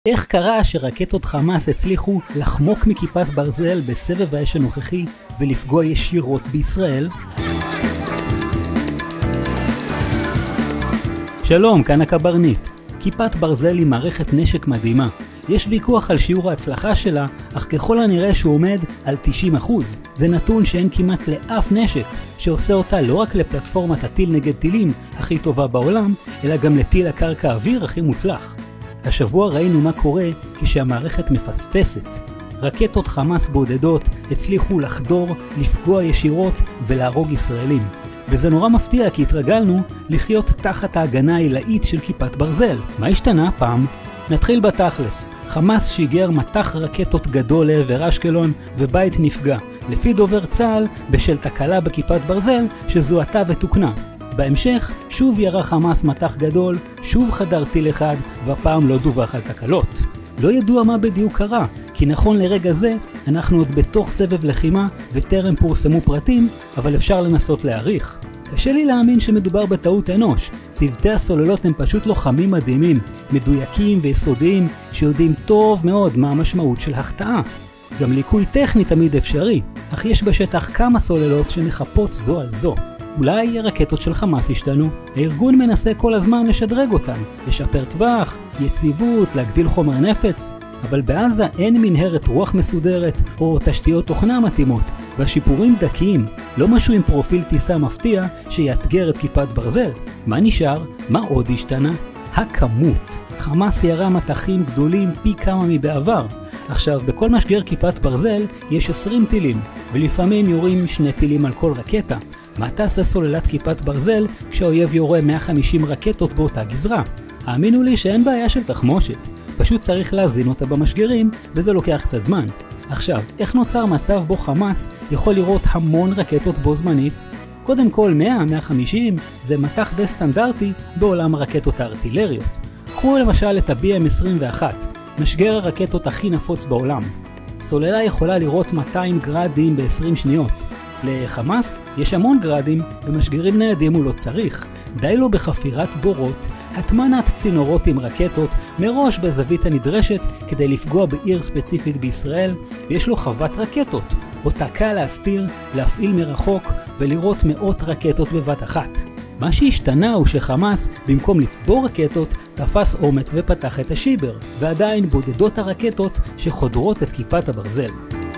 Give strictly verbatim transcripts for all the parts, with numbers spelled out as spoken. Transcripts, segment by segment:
איך קרה שרקטות חמאס הצליחו לחמוק מכיפת ברזל בסבב האש הנוכחי ולפגוע ישירות בישראל? שלום, כאן הקברניט. כיפת ברזל היא מערכת נשק מדהימה. יש ויכוח על שיעור ההצלחה שלה, אך ככל הנראה שהוא עומד על תשעים אחוז. זה נתון שאין כמעט לאף נשק, שעושה אותה לא רק לפלטפורמת הטיל נגד טילים הכי טובה בעולם, אלא גם לטיל הקרקע אוויר הכי מוצלח. השבוע ראינו מה קורה כשהמערכת מפספסת. רקטות חמאס בודדות הצליחו לחדור, לפגוע ישירות ולהרוג ישראלים. וזה נורא מפתיע כי התרגלנו לחיות תחת ההגנה העילאית של כיפת ברזל. מה השתנה פעם? נתחיל בתכלס. חמאס שיגר מטח רקטות גדול לעבר אשקלון ובית נפגע. לפי דובר צה"ל בשל תקלה בכיפת ברזל שזוהתה ותוקנה. בהמשך שוב ירה חמאס מטח גדול, שוב חדר טיל אחד והפעם לא דווח על תקלות. לא ידוע מה בדיוק קרה, כי נכון לרגע זה אנחנו עוד בתוך סבב לחימה וטרם פורסמו פרטים, אבל אפשר לנסות להעריך. קשה לי להאמין שמדובר בטעות אנוש. צוותי הסוללות הם פשוט לוחמים מדהימים, מדויקים ויסודיים שיודעים טוב מאוד מה המשמעות של החטאה. גם ליקוי טכני תמיד אפשרי, אך יש בשטח כמה סוללות שמחפות זו על זו. אולי הרקטות של חמאס השתנו. הארגון מנסה כל הזמן לשדרג אותן, לשפר טווח, יציבות, להגדיל חומר נפץ. אבל בעזה אין מנהרת רוח מסודרת או תשתיות תוכנה מתאימות, והשיפורים דקיים, לא משהו עם פרופיל טיסה מפתיע שיאתגר את כיפת ברזל. מה נשאר? מה עוד השתנה? הכמות. חמאס ירה מטחים גדולים פי כמה מבעבר. עכשיו, בכל משגר כיפת ברזל יש עשרים טילים, ולפעמים יורים שני טילים על כל רקטה. מה תעשה סוללת כיפת ברזל כשהאויב יורה מאה וחמישים רקטות באותה גזרה? האמינו לי שאין בעיה של תחמושת. פשוט צריך להזין אותה במשגרים, וזה לוקח קצת זמן. עכשיו, איך נוצר מצב בו חמאס יכול לראות המון רקטות בו זמנית? קודם כל מאה עד מאה וחמישים זה מטח די סטנדרטי בעולם הרקטות הארטילריות. קחו למשל את ה-בי אם עשרים ואחת, משגר הרקטות הכי נפוץ בעולם. סוללה יכולה לראות מאתיים גרדים ב-עשרים שניות. לחמאס יש המון גרדים, במשגרים ניידים הוא לא צריך. די לו בחפירת בורות, הטמנת צינורות עם רקטות מראש בזווית הנדרשת כדי לפגוע בעיר ספציפית בישראל, ויש לו חוות רקטות, אותה קל להסתיר, להפעיל מרחוק ולראות מאות רקטות בבת אחת. מה שהשתנה הוא שחמאס, במקום לצבור רקטות, תפס אומץ ופתח את השיבר, ועדיין בודדות הרקטות שחודרות את כיפת הברזל.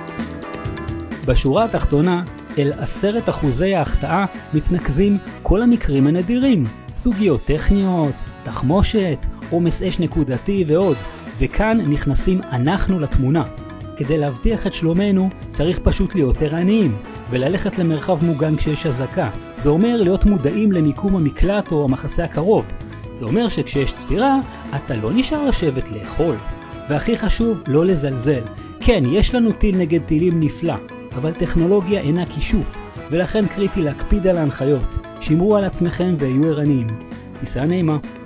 בשורה התחתונה, אל עשרת אחוזי ההחטאה מתנקזים כל המקרים הנדירים, סוגיות טכניות, תחמושת, עומס אש נקודתי ועוד, וכאן נכנסים אנחנו לתמונה. כדי להבטיח את שלומנו צריך פשוט להיות ערניים וללכת למרחב מוגן כשיש אזעקה. זה אומר להיות מודעים למיקום המקלט או המחסה הקרוב. זה אומר שכשיש צפירה אתה לא נשאר לשבת לאכול. והכי חשוב, לא לזלזל. כן, יש לנו טיל נגד טילים נפלא, אבל טכנולוגיה אינה כישוף, ולכן קריטי להקפיד על ההנחיות. שמרו על עצמכם והיו ערניים. טיסה נעימה.